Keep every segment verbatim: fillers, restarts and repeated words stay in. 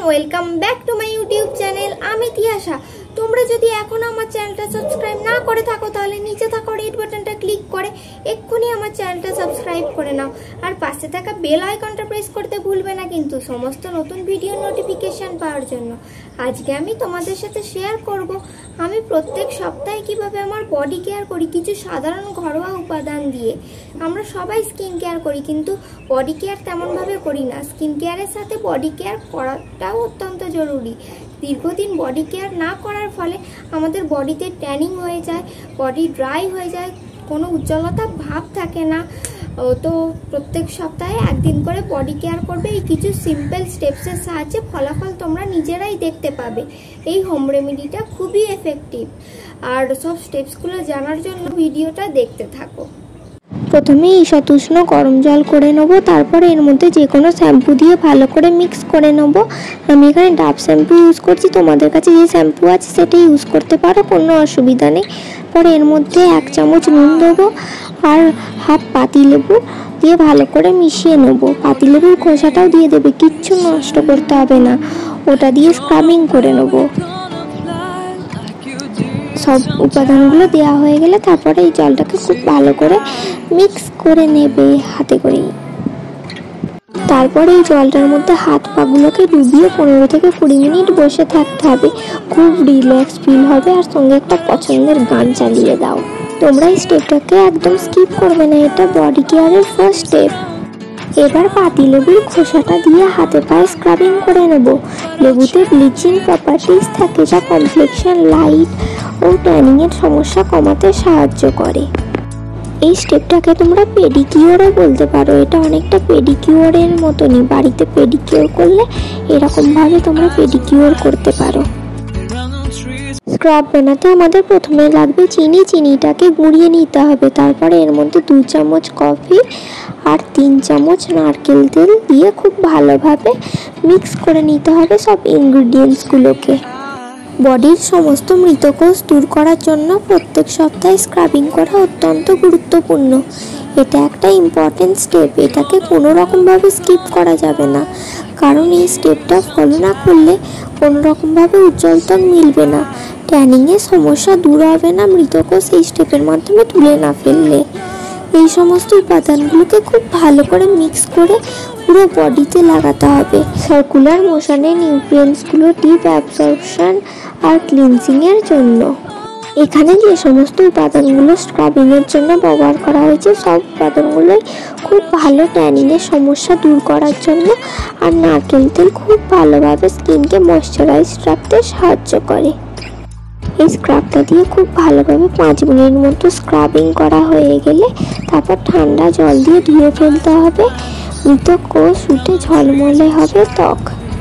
Welcome back to my YouTube channel. আমি তিয়াশা। তোমরা যদি এখন আমার চ্যানেলটা সাবস্ক্রাইব না করে থাকো তাহলে নিচে থাকা রেড বাটনটা ক্লিক করে এক্ষুনি আমার চ্যানেলটা সাবস্ক্রাইব করে নাও, আর পাশে থাকা বেল আইকনটা প্রেস করতে ভুলবে না কিন্তু সমস্ত নতুন ভিডিও নোটিফিকেশন পাওয়ার জন্য। আজকে আমি তোমাদের সাথে শেয়ার করব আমি প্রত্যেক সপ্তাহে কিভাবে আমার বডি কেয়ার করি কিছু সাধারণ ঘরোয়া উপাদান দিয়ে। আমরা সবাই স্কিন কেয়ার করি কিন্তু বডি কেয়ার তেমনভাবে করি না। স্কিন কেয়ারের সাথে বডি কেয়ার করাটাও অত্যন্ত জরুরি। দীর্ঘদিন বডি কেয়ার না করার ফলে আমাদের বডিতে ট্যানিং হয়ে যায়, বডি ড্রাই হয়ে যায়, কোনো উজ্জ্বলতা ভাব থাকে না। তো প্রত্যেক সপ্তাহে একদিন করে বডি কেয়ার করবে। এই কিছু সিম্পল স্টেপসের সাহায্যে ফলাফল তোমরা নিজেরাই দেখতে পাবে। এই হোম রেমেডিটা খুবই এফেক্টিভ, আর সব স্টেপসগুলো জানার জন্য ভিডিওটা দেখতে থাকো। প্রথমে ঈষৎ উষ্ণ গরম জল করে নেব, তারপর এর মধ্যে যে কোনো শ্যাম্পু দিয়ে ভালো করে মিক্স করে নেব। আমি এখানে ডাভ শ্যাম্পু ইউজ করছি, তোমাদের কাছে যে শ্যাম্পু আছে সেটা ইউজ করতে পারো, কোনো অসুবিধা নেই। পরে এর মধ্যে এক চামচ নুন দেবো আর হাফ পাতিলেবু দিয়ে ভালো করে মিশিয়ে নেব। পাতিলেবুর খোসাটাও দিয়ে দেবে, কিচ্ছু নষ্ট করতে হবে না, ওটা দিয়ে স্ক্রাবিং করে নেব। সব উপাদানগুলো দেওয়া হয়ে গেলে তারপরে এই জলটাকে খুব ভালো করে মিক্স করে নেবে হাতে করে। তারপরে এই জলটার মধ্যে হাত পাগুলোকে ডুবিয়ে পনেরো থেকে কুড়ি মিনিট বসে থাকতে হবে। খুব রিল্যাক্স ফিল হবে, আর সঙ্গে একটা পছন্দের গান চালিয়ে দাও। তোমরা এই স্টেপটাকে একদম স্কিপ করবে না, এটা বডি কেয়ারের ফার্স্ট স্টেপ। এবার পাতিলেবুর খোসাটা দিয়ে হাতে পায়ে স্ক্রাবিং করে নেব। লেবুতে ব্লিচিং প্রপার্টিস থাকে যা কমপ্লেক্সন, লাইট ও ট্যানিংয়ের সমস্যা কমাতে সাহায্য করে। এই স্টেপটাকে তোমরা পেডিকিওরও বলতে পারো, এটা অনেকটা পেডিকিওরের মতনই। বাড়িতে পেডিকিওর করলে এরকমভাবে তোমরা পেডিকিওর করতে পারো। স্ক্রাব বানাতে আমাদের প্রথমে লাগবে চিনি। চিনিটাকে গুঁড়িয়ে নিতে হবে, তারপরে এর মধ্যে দু চামচ কফি আর তিন চামচ নারকেল তেল দিয়ে খুব ভালোভাবে মিক্স করে নিতে হবে সব ইনগ্রিডিয়েন্টসগুলোকে। বডির সমস্ত মৃতকোষ দূর করার জন্য প্রত্যেক সপ্তাহে স্ক্রাবিং করা অত্যন্ত গুরুত্বপূর্ণ। এটা একটা ইম্পর্টেন্ট স্টেপ, এটাকে কোনো রকমভাবে স্কিপ করা যাবে না, কারণ এই স্টেপটা ফলো না করলে কোনো রকমভাবে উজ্জ্বলতা মিলবে না, ট্যানিংয়ের সমস্যা দূর হবে না মৃতকোষ এই স্টেপের মাধ্যমে তুলে না ফেললে। এই সমস্ত উপাদানগুলোকে খুব ভালো করে মিক্স করে পুরো বডিতে লাগাতে হবে। সার্কুলার মোশনে নিউট্রিয়েন্টসগুলো ডিপ অ্যাবসর্পশন আর ক্লিনজিংয়ের জন্য। এখানে যে সমস্ত উপাদানগুলো স্ক্রাবিংয়ের জন্য ব্যবহার করা হয়েছে সব উপাদানগুলোই খুব ভালো ট্যানিংয়ের সমস্যা দূর করার জন্য, আর নারকেল তেল খুব ভালোভাবে স্কিনকে ময়শ্চারাইজড রাখতে সাহায্য করে। এই স্ক্রাবটা দিয়ে খুব ভালোভাবে পাঁচ মিনিট মতো স্ক্রাবিং করা হয়ে গেলে তারপর ঠান্ডা জল দিয়ে ধুয়ে ফেলতে হবে। মৃত কোষ উঠে ঝলমলে হবে ত্বক।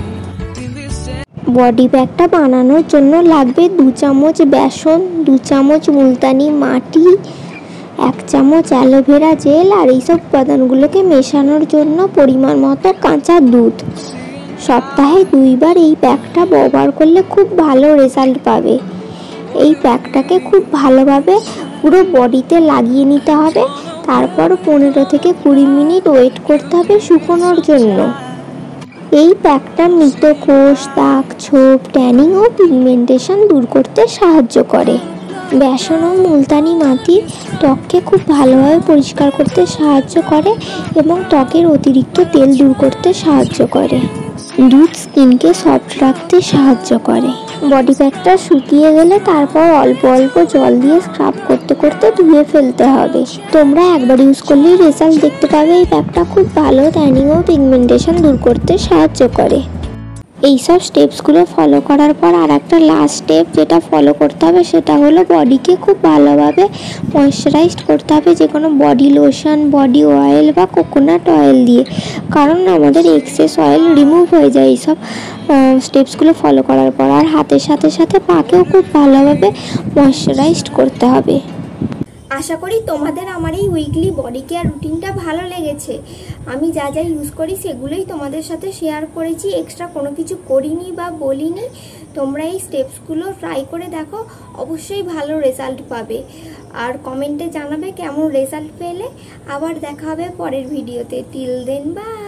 বডি প্যাকটা বানানোর জন্য লাগবে দু চামচ বেসন, দু চামচ মুলতানি মাটি, এক চামচ অ্যালোভেরা জেল, আর এইসব উপাদানগুলোকে মেশানোর জন্য পরিমাণ মতো কাঁচা দুধ। সপ্তাহে দুইবার এই প্যাকটা ব্যবহার করলে খুব ভালো রেজাল্ট পাবে। এই প্যাকটাকে খুব ভালোভাবে পুরো বডিতে লাগিয়ে নিতে হবে, তারপর পনেরো থেকে কুড়ি মিনিট ওয়েট করতে হবে শুকোনোর জন্য। এই প্যাকটা মৃত কোষ, দাগ, ছোপ, ট্যানিং ও পিগমেন্টেশন দূর করতে সাহায্য করে। বেসন ও মুলতানি মাটি ত্বককে খুব ভালোভাবে পরিষ্কার করতে সাহায্য করে এবং ত্বকের অতিরিক্ত তেল দূর করতে সাহায্য করে। দুধ স্কিনকে সফট রাখতে সাহায্য করে। বডি প্যাকটা শুকিয়ে গেলে তারপর অল্প অল্প জল দিয়ে স্ক্রাব করতে করতে ধুয়ে ফেলতে হবে। তোমরা একবার ইউজ করলেই রেজাল্ট দেখতে পাবে। এই প্যাকটা খুব ভালো ট্যানিং ও পিগমেন্টেশন দূর করতে সাহায্য করে। এইসব স্টেপসগুলো ফলো করার পর আর একটা লাস্ট স্টেপ যেটা ফলো করতে হবে সেটা হলো বডিকে খুব ভালোভাবে ময়শ্চারাইজড করতে হবে, যে কোনো বডি লোশন, বডি অয়েল বা কোকোনাট অয়েল দিয়ে, কারণ আমাদের এক্সেস অয়েল রিমুভ হয়ে যায় এইসব স্টেপসগুলো ফলো করার পর। আর হাতের সাথে সাথে পাকেও খুব ভালোভাবে ময়শ্চারাইজড করতে হবে। আশা করি তোমাদের আমার এই উইকলি বডি কেয়ার রুটিনটা ভালো লেগেছে। আমি যা যা ইউজ করি সেগুলোই তোমাদের সাথে শেয়ার করেছি, এক্সট্রা কোনো কিছু করিনি বা বলিনি। তোমরা এই স্টেপসগুলো ট্রাই করে দেখো, অবশ্যই ভালো রেজাল্ট পাবে। আর কমেন্টে জানাবে কেমন রেজাল্ট পেলে। আবার দেখা হবে পরের ভিডিওতে। Till then by.